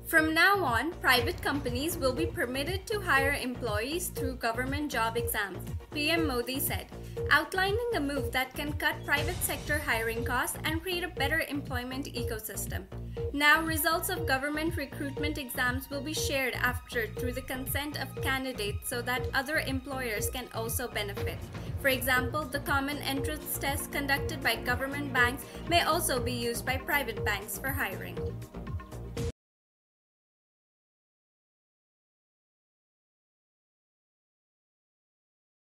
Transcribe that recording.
From now on, private companies will be permitted to hire employees through government job exams, PM Modi said, outlining a move that can cut private sector hiring costs and create a better employment ecosystem. Now, results of government recruitment exams will be shared after through the consent of candidates so that other employers can also benefit. For example, the common entrance test conducted by government banks may also be used by private banks for hiring.